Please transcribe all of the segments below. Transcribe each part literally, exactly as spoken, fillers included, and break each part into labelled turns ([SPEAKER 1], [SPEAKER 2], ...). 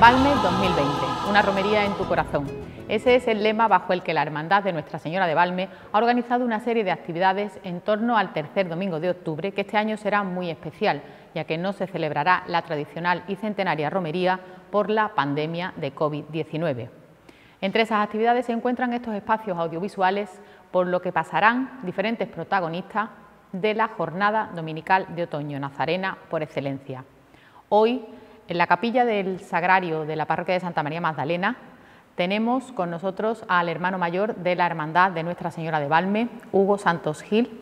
[SPEAKER 1] Valme dos mil veinte, una romería en tu corazón. Ese es el lema bajo el que la Hermandad de Nuestra Señora de Valme ha organizado una serie de actividades en torno al tercer domingo de octubre, que este año será muy especial, ya que no se celebrará la tradicional y centenaria romería por la pandemia de COVID diecinueve. Entre esas actividades se encuentran estos espacios audiovisuales, por lo que pasarán diferentes protagonistas de la jornada dominical de otoño nazarena por excelencia. Hoy, en la capilla del Sagrario de la parroquia de Santa María Magdalena, tenemos con nosotros al hermano mayor de la Hermandad de Nuestra Señora de Valme, Hugo Santos Gil.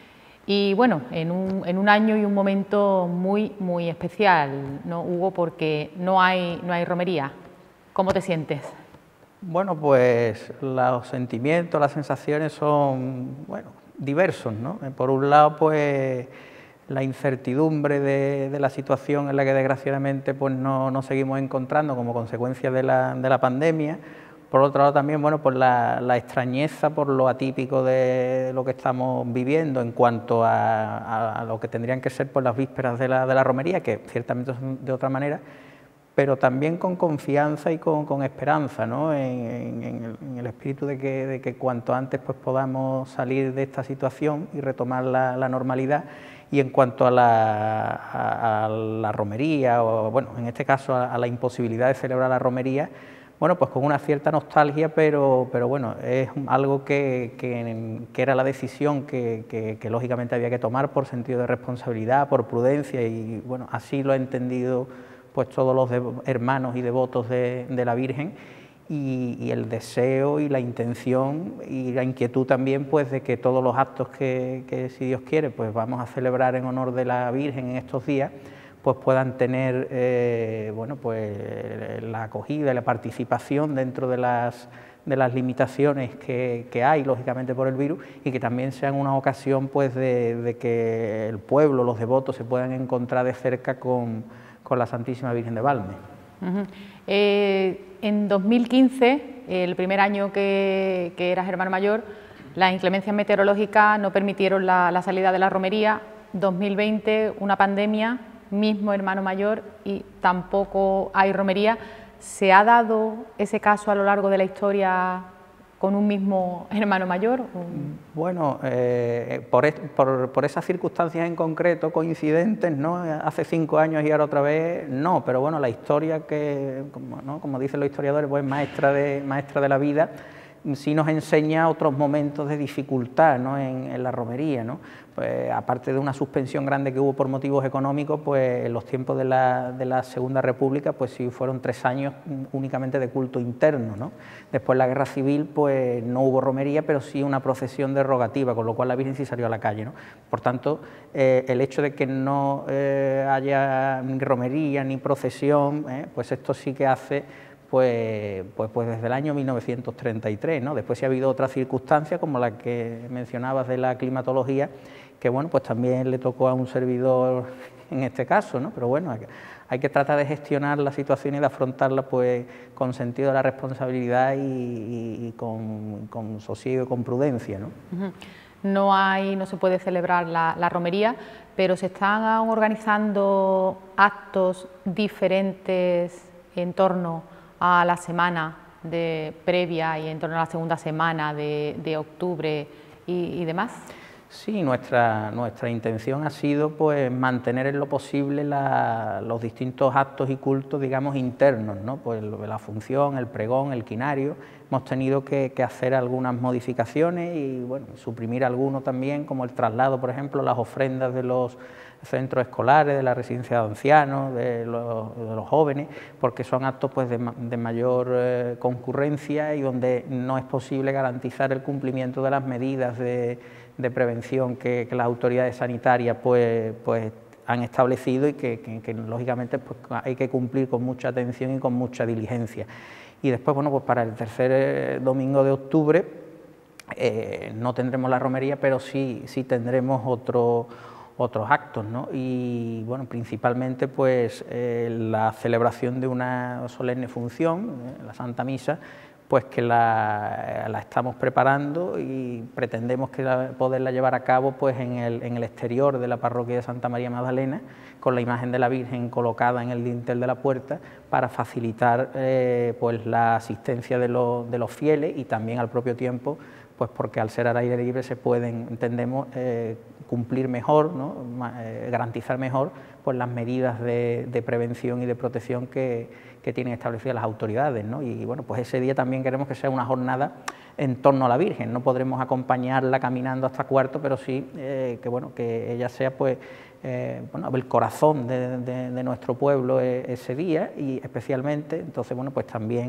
[SPEAKER 1] Y bueno, en un, en un año y un momento muy, muy especial, ¿no, Hugo? Porque no hay, no hay romería. ¿Cómo te sientes?
[SPEAKER 2] Bueno, pues los sentimientos, las sensaciones son, bueno, diversos, ¿no? Por un lado, pues la incertidumbre de, de la situación en la que desgraciadamente pues no nos seguimos encontrando como consecuencia de la, de la pandemia. Por otro lado también, bueno, pues la, la extrañeza por lo atípico de lo que estamos viviendo en cuanto a, a, a lo que tendrían que ser pues, las vísperas de la, de la romería, que ciertamente son de otra manera, pero también con confianza y con, con esperanza, ¿no? en, en, en, el, en el espíritu de que, de que cuanto antes pues, podamos salir de esta situación y retomar la, la normalidad. Y en cuanto a la, a, a la romería, o bueno, en este caso a, a la imposibilidad de celebrar la romería, bueno, pues con una cierta nostalgia, pero, pero bueno, es algo que, que, que era la decisión que, que, que lógicamente había que tomar por sentido de responsabilidad, por prudencia, y bueno, así lo ha entendido pues todos los hermanos y devotos de, de la Virgen, y, y el deseo y la intención y la inquietud también pues de que todos los actos que, que si Dios quiere pues vamos a celebrar en honor de la Virgen en estos días, pues puedan tener eh, bueno, pues la acogida y la participación dentro de las, de las limitaciones que, que hay lógicamente por el virus, y que también sean una ocasión pues de, de que el pueblo, los devotos se puedan encontrar de cerca con, con la Santísima Virgen de Valme.
[SPEAKER 1] Uh-huh. eh, en dos mil quince, el primer año que, que eras hermano mayor, las inclemencias meteorológicas no permitieron la, la salida de la romería. dos mil veinte, una pandemia, mismo hermano mayor, y tampoco hay romería. ¿Se ha dado ese caso a lo largo de la historia con un mismo hermano mayor?
[SPEAKER 2] Bueno, eh, por, por, por esas circunstancias en concreto, coincidentes, ¿no? Hace cinco años y ahora otra vez, no, pero bueno, la historia que, como, ¿no? como dicen los historiadores, pues maestra de, maestra de la vida, sí nos enseña otros momentos de dificultad, ¿no? en, en la romería, ¿no? Pues, aparte de una suspensión grande que hubo por motivos económicos, pues en los tiempos de la, de la Segunda República, pues sí fueron tres años únicamente de culto interno, ¿no? Después la Guerra Civil, pues no hubo romería, pero sí una procesión derogativa, con lo cual la Virgen sí salió a la calle, ¿no? Por tanto, eh, el hecho de que no eh, haya ni romería ni procesión, eh, pues esto sí que hace Pues, pues, pues desde el año mil novecientos treinta y tres, ¿no? Después sí ha habido otras circunstancias, como la que mencionabas de la climatología, que bueno, pues también le tocó a un servidor en este caso, ¿no? Pero bueno, hay que, hay que tratar de gestionar la situación y de afrontarla pues con sentido de la responsabilidad y, y, y con, con sosiego y con prudencia, ¿no?
[SPEAKER 1] Uh-huh. No hay, no se puede celebrar la, la romería, pero se están organizando actos diferentes en torno a la semana de previa y en torno a la segunda semana de, de octubre y, y demás.
[SPEAKER 2] Sí, nuestra, nuestra intención ha sido pues mantener en lo posible la, los distintos actos y cultos, digamos, internos, ¿no? Pues la función, el pregón, el quinario. Hemos tenido que, que hacer algunas modificaciones y bueno, suprimir algunos también, como el traslado, por ejemplo, las ofrendas de los centros escolares, de la residencia de ancianos, de los, de los jóvenes, porque son actos pues, de, de mayor eh, concurrencia y donde no es posible garantizar el cumplimiento de las medidas de, de prevención que, que las autoridades sanitarias pues, pues, han establecido y que, que, que lógicamente pues, hay que cumplir con mucha atención y con mucha diligencia. Y después, bueno, pues para el tercer domingo de octubre eh, no tendremos la romería, pero sí, sí tendremos otro otros actos, ¿no? Y bueno, principalmente pues eh, la celebración de una solemne función, eh, la Santa Misa, pues que la, la estamos preparando y pretendemos que la, poderla llevar a cabo pues en el, en el exterior de la parroquia de Santa María Magdalena, con la imagen de la Virgen colocada en el dintel de la puerta para facilitar eh, pues la asistencia de, lo, de los fieles y también al propio tiempo, pues porque al ser al aire libre se pueden, entendemos, eh, cumplir mejor, ¿no? eh, garantizar mejor pues las medidas de, de prevención y de protección que, que tienen establecidas las autoridades, ¿no? Y bueno, pues ese día también queremos que sea una jornada en torno a la Virgen. No podremos acompañarla caminando hasta Cuarto, pero sí eh, que bueno, que ella sea pues eh, bueno, el corazón de, de, de nuestro pueblo ese día, y especialmente, entonces bueno, pues también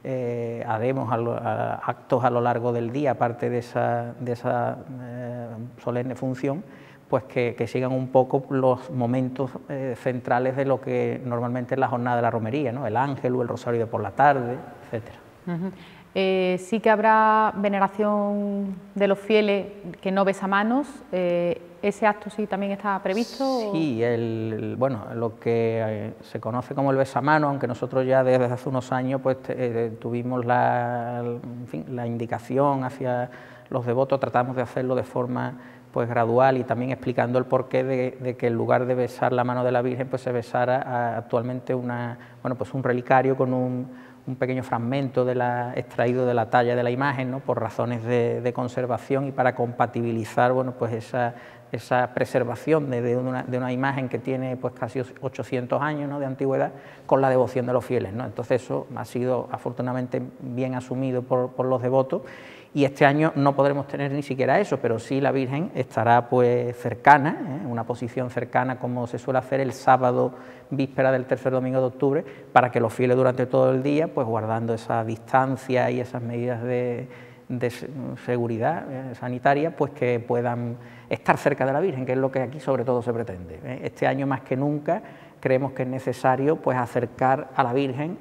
[SPEAKER 2] eh, haremos a lo, a, actos a lo largo del día, aparte de esa, de esa eh, solemne función, pues que, que sigan un poco los momentos eh, centrales de lo que normalmente es la jornada de la romería, ¿no? El ángel o el rosario de por la tarde, etcétera.
[SPEAKER 1] Uh-huh. Eh, sí que habrá veneración de los fieles que no besamanos. Eh, ¿Ese acto sí también está previsto?
[SPEAKER 2] Sí, el, el, bueno, lo que eh, se conoce como el besamano, aunque nosotros ya desde hace unos años pues eh, tuvimos la, en fin, la indicación hacia los devotos, tratamos de hacerlo de forma pues gradual y también explicando el porqué de, de que en lugar de besar la mano de la Virgen pues se besara a, actualmente una, bueno, pues un relicario con un, un pequeño fragmento de la, extraído de la talla de la imagen, ¿no? Por razones de, de conservación y para compatibilizar bueno, pues esa, esa preservación de, de, una, de una imagen que tiene pues casi ochocientos años, ¿no? De antigüedad, con la devoción de los fieles, ¿no? Entonces eso ha sido afortunadamente bien asumido por, por los devotos. Y este año no podremos tener ni siquiera eso, pero sí la Virgen estará pues cercana, ¿eh? Una posición cercana como se suele hacer el sábado víspera del tercer domingo de octubre, para que los fieles durante todo el día, pues guardando esa distancia y esas medidas de, de seguridad eh, sanitaria, pues que puedan estar cerca de la Virgen, que es lo que aquí sobre todo se pretende, ¿eh? Este año más que nunca creemos que es necesario pues acercar a la Virgen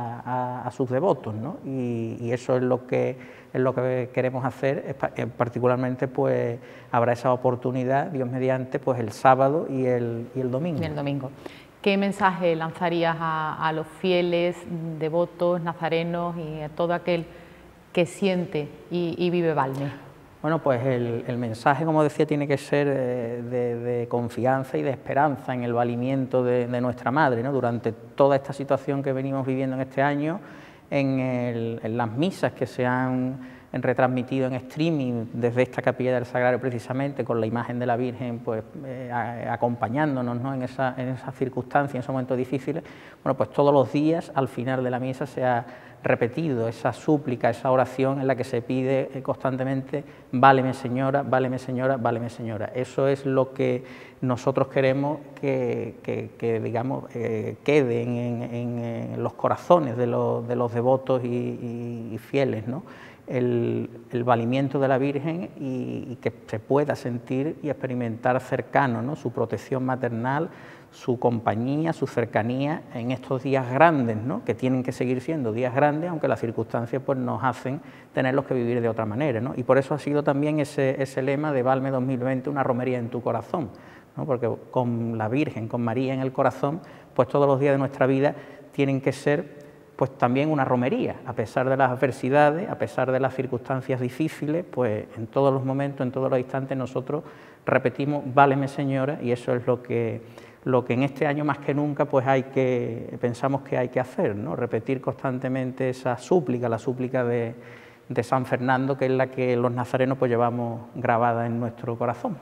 [SPEAKER 2] a, a, a sus devotos, ¿no? Y, y eso es lo que es lo que queremos hacer, particularmente pues habrá esa oportunidad, Dios mediante, pues el sábado y el, y el domingo.
[SPEAKER 1] Y el domingo. ¿Qué mensaje lanzarías a, a los fieles, devotos, nazarenos y a todo aquel que siente y, y vive Valme?
[SPEAKER 2] Bueno, pues el, el mensaje, como decía, tiene que ser de, de, de confianza y de esperanza en el valimiento de, de nuestra Madre, ¿no? Durante toda esta situación que venimos viviendo en este año, en, el, en las misas que se han retransmitido en streaming desde esta capilla del Sagrario, precisamente con la imagen de la Virgen pues eh, acompañándonos, ¿no? en, esa, en esas circunstancias, en esos momentos difíciles. Bueno, pues todos los días al final de la misa se ha repetido esa súplica, esa oración en la que se pide constantemente: váleme Señora, váleme Señora, váleme Señora. Eso es lo que nosotros queremos que, que, que digamos, eh, quede en, en, en los corazones de los, de los devotos y, y, y fieles, ¿no? El, el valimiento de la Virgen y, y que se pueda sentir y experimentar cercano, ¿no? Su protección maternal, su compañía, su cercanía en estos días grandes, ¿no? Que tienen que seguir siendo días grandes, aunque las circunstancias pues, nos hacen tenerlos que vivir de otra manera, ¿no? Y por eso ha sido también ese, ese lema de Valme dos mil veinte, una romería en tu corazón, ¿no? Porque con la Virgen, con María en el corazón, pues todos los días de nuestra vida tienen que ser pues también una romería, a pesar de las adversidades, a pesar de las circunstancias difíciles, pues en todos los momentos, en todos los instantes nosotros repetimos váleme Señora, y eso es lo que, lo que en este año más que nunca pues hay que, pensamos que hay que hacer, ¿no? Repetir constantemente esa súplica, la súplica de, de San Fernando, que es la que los nazarenos pues llevamos grabada en nuestro corazón.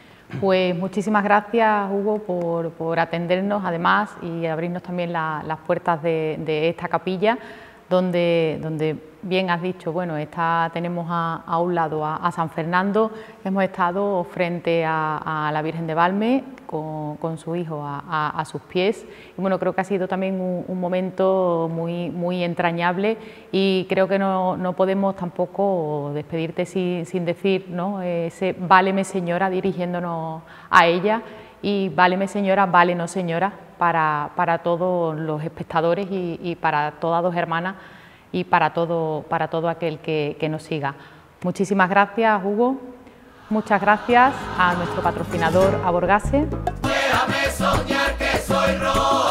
[SPEAKER 1] Pues muchísimas gracias, Hugo, por, por atendernos además y abrirnos también la, las puertas de, de esta capilla, donde, donde bien has dicho, bueno, está, tenemos a, a un lado a, a San Fernando, hemos estado frente a, a la Virgen de Valme con, con su hijo a, a, a sus pies, y bueno, creo que ha sido también un, un momento muy, muy entrañable, y creo que no, no podemos tampoco despedirte sin, sin decir, ¿no? Ese váleme Señora, dirigiéndonos a ella, y váleme Señora, válenos Señora, para, para todos los espectadores y, y para todas dos hermanas y para todo, para todo aquel que, que nos siga. Muchísimas gracias, Hugo. Muchas gracias a nuestro patrocinador Aborgase.
[SPEAKER 3] Déjame soñar que soy rojo.